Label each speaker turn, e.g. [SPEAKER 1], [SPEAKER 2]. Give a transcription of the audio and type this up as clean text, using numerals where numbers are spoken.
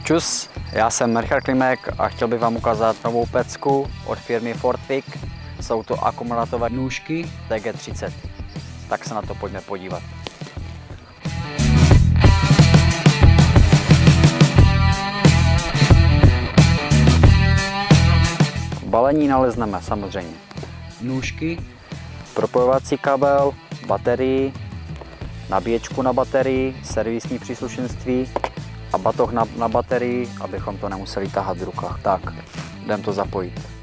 [SPEAKER 1] Čus, já jsem Richard Klimek a chtěl bych vám ukázat novou pecku od firmy Fortwic. Jsou to akumulátorové nůžky TG30. Tak se na to pojďme podívat. V balení nalezneme samozřejmě nůžky, propojovací kabel, baterii, nabíječku na baterii, servisní příslušenství a batoh na baterii, abychom to nemuseli tahat v rukách. Tak, jdem to zapojit.